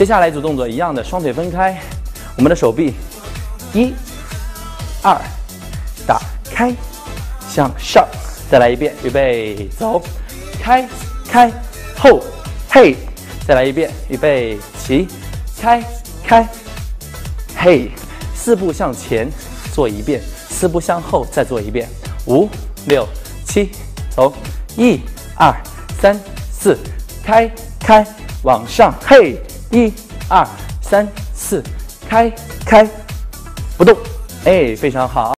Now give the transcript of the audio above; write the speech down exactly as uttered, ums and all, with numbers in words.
接下来一组动作一样的，双腿分开，我们的手臂，一、二，打开，向上，再来一遍，预备走，开开后，嘿，再来一遍，预备起，开开，嘿，四步向前做一遍，四步向后再做一遍，五六七，走，一二三四，开开往上，嘿，一二三四，开开，不动，哎，非常好。